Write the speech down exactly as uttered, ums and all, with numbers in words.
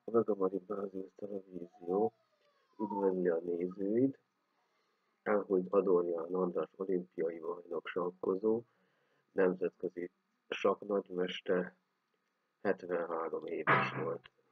Ragamari Brazil Televízió üdvözli a nézőit, Elhunyt Adorján András olimpiai bajnok sakkozó, nemzetközi sakknagymester, hetvenhárom éves volt.